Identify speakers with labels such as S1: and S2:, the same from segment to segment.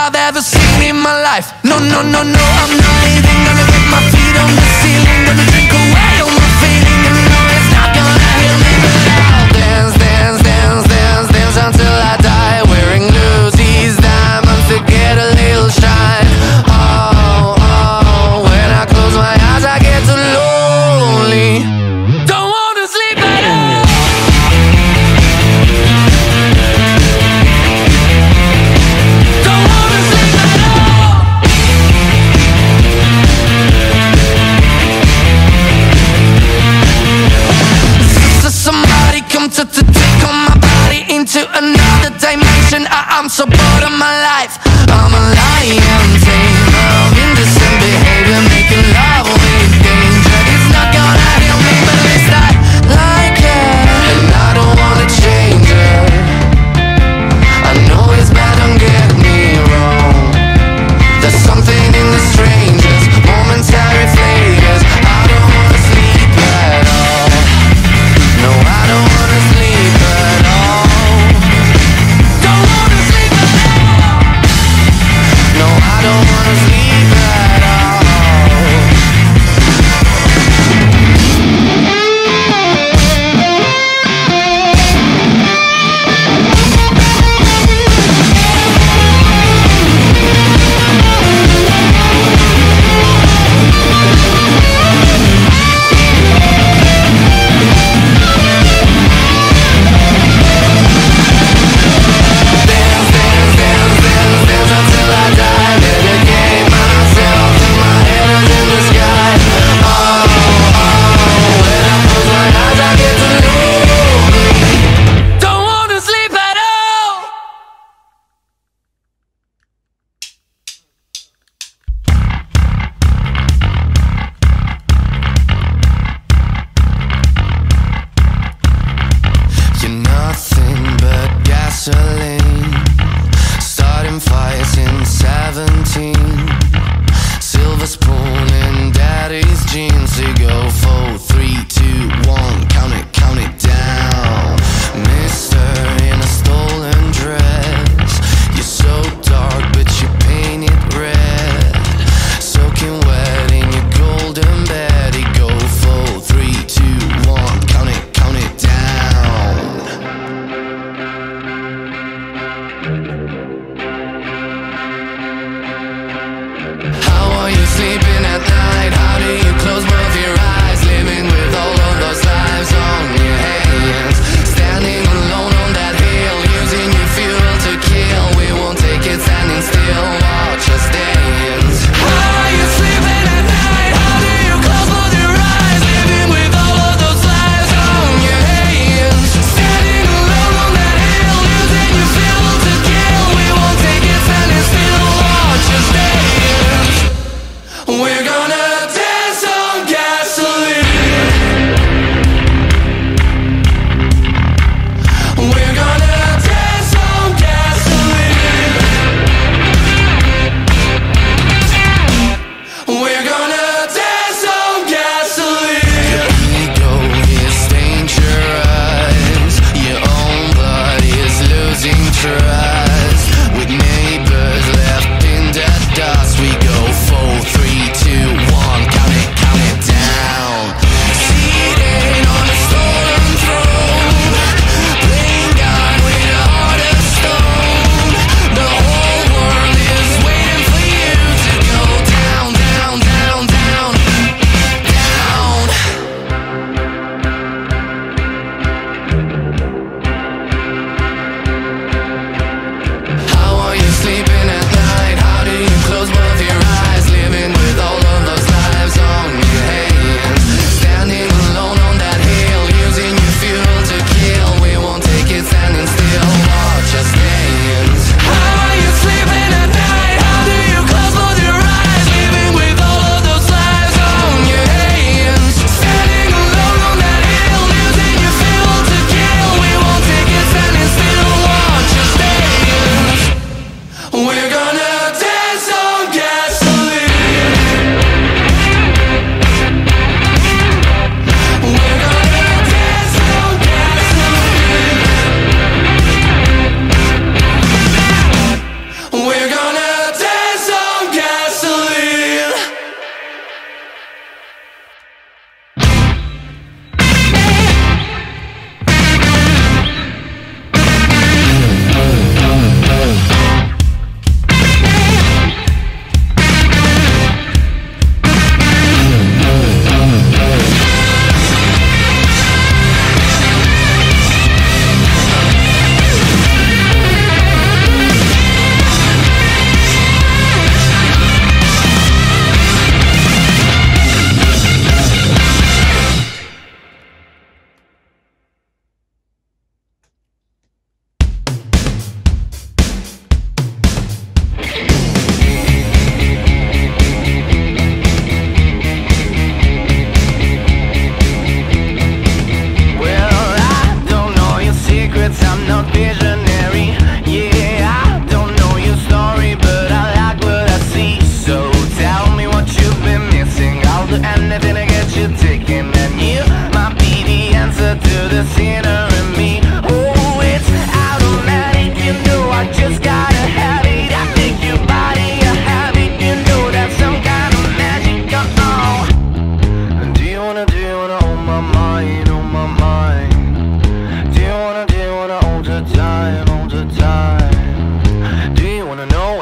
S1: I've ever seen in my life. No, no, no, no, I'm not leaving. Gonna get my feet on the ceiling, gonna drink away all my feeling, and no, it's not gonna heal me. But I'll dance, dance, dance, dance, dance until I die, wearing Lucy's diamonds to get a little shine. Oh, oh, when I close my eyes I get too lonely. Don't wanna sleep at all. Don't wanna sleep at all. Somebody come to take on my body into another dimension. I'm so bored of my life. I'm a lion tamer of indecent behavior, making love with danger. It's not gonna help me, but at least I like it, and I don't wanna change it. I know it's bad, don't get me wrong. There's something in the strangest momentary flavors. I don't wanna sleep at all. No, I don't wanna sleep at all. Don't wanna sleep at all. No, I don't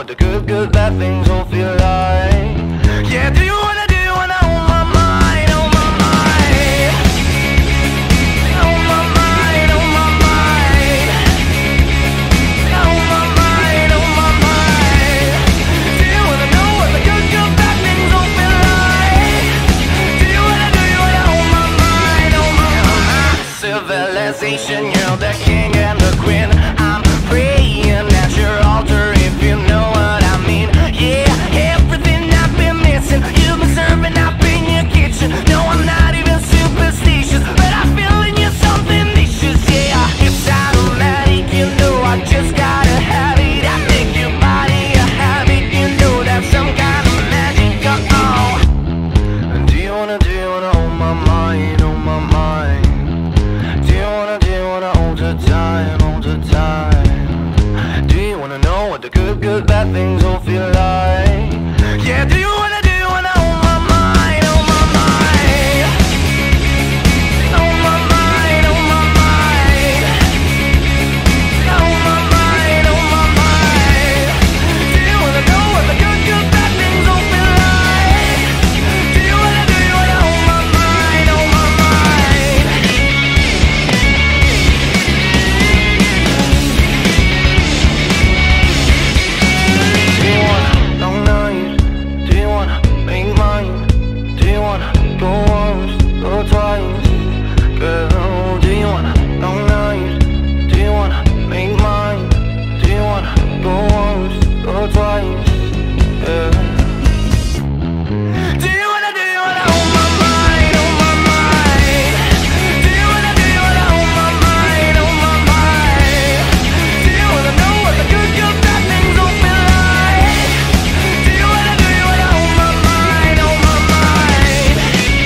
S1: what the good, good, bad things all feel like? Yeah, do you wanna own my mind, own my mind? Own my mind, own my mind. Own my mind, own my mind. Do you wanna know what the good, good, bad things all feel like? Do you wanna own my mind, own my mind? Civilization, you're the king and the queen. I'm praying at your altar, if you know what I mean. Yeah, everything I've been missing, you've been serving up in your kitchen. No, I'm not even superstitious, but I feel in you something vicious. Yeah, it's automatic, you know I just gotta have it. I make your body a habit, you know that's some kind of magic. Do you wanna own my mind, own my mind? Do you wanna hold the time, hold the time? Do you wanna know what the good, good, bad things all feel like? Yeah, do you wanna own my mind, own my mind? Own my mind, own my mind. Own my mind, own my mind. Do you wanna know what the good, good, bad things all feel like? Do you wanna own my mind, own my mind? Do you wanna long night? Do you wanna make mine? Do you wanna go once, go twice? Girl, do you wanna long night? Do you wanna make mine? Do you wanna go once, go twice? Yeah. Do you wanna own my mind, own my mind? Do you wanna own my mind, own my mind? Do you wanna know what the good, good, bad things all feel like? Do you wanna own my mind, own my mind?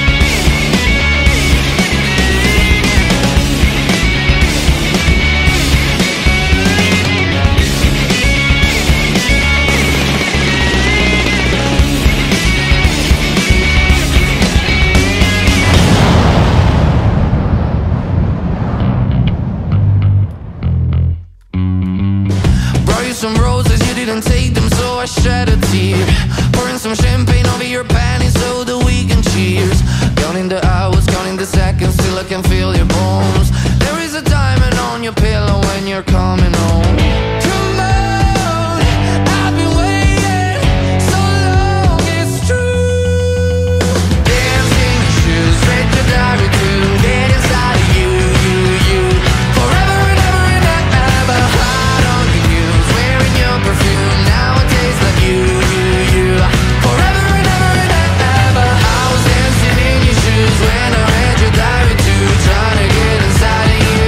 S1: Brought you some roses, you didn't take them, so I shed a tear. Pouring some champagne over your panties so that we can cheers. Counting the hours, counting the seconds, till I can feel your bones. There is a diamond on your pillow when you're coming home. Come on, I've been waiting so long, it's true. Dancing shoes, read your diary too. Get inside of you, you. Forever and ever and ever. Hot on your heels, wearing your perfume. Now it tastes like you. Forever and ever and ever. I was dancing in your shoes when I read your diary too. Trying to get inside of you.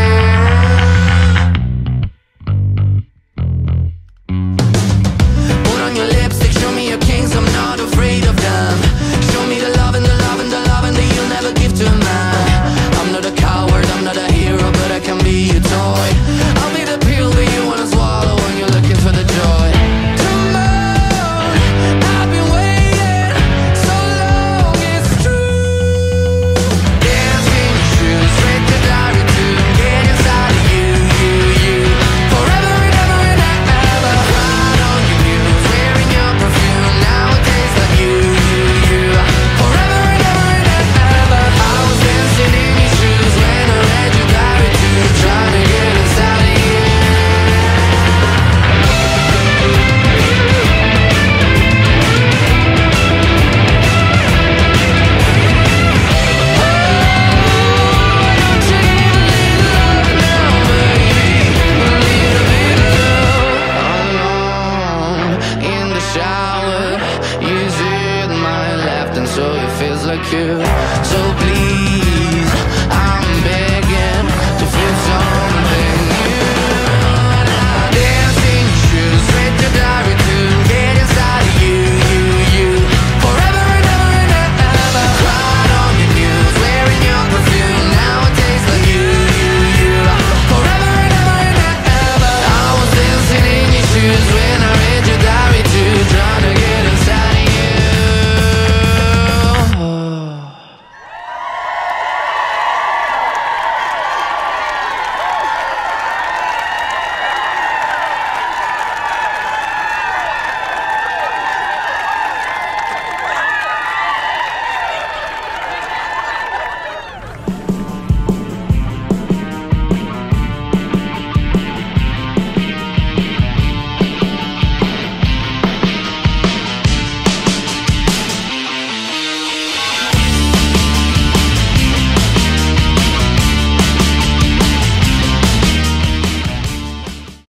S1: Put on your lipstick, show me your kings, I'm not afraid of them. Show me the love and the love and the love and that you'll never give to a man. I'm not a coward, I'm not a hero, but I can be your toy. I'll be the pill that you wanna swallow when you're looking for the joy. Come on, I've been waiting so long, it's true. Dancing shoes, read your diary too. Get inside of you. Forever and ever and ever. Hot on your heels, wearing your perfume. Now it tastes like you. Forever and ever and ever. I was dancing in your shoes when I read your diary too. Trying to get inside of you. In the shower, you sit my left and so it feels like you. So please